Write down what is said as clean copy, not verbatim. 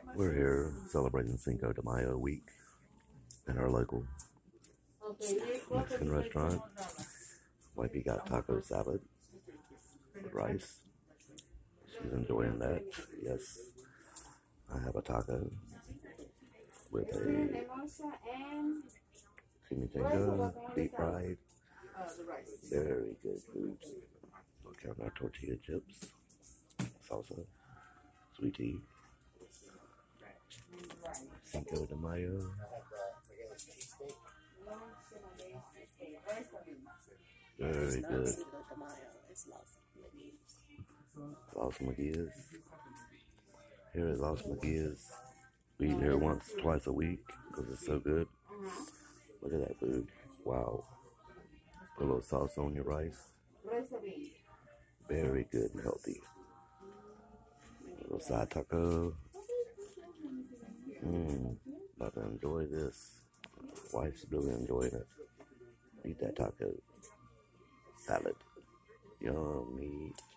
We're here celebrating Cinco de Mayo week at our local Mexican restaurant. Wifey got taco salad with rice. She's enjoying that. Yes, I have a taco with a chimichanga, deep fried. Very good food. We'll count our tortilla chips, salsa, sweet tea, Cinco de Mayo. Very good. Los Magueyes. Here at Los Magueyes, we eat here once, twice a week because it's so good. Look at that food. Wow. Put a little sauce on your rice. Very good and healthy. A little side taco. About to enjoy this. Wife's really enjoying it. Eat that taco. Salad. Yummy.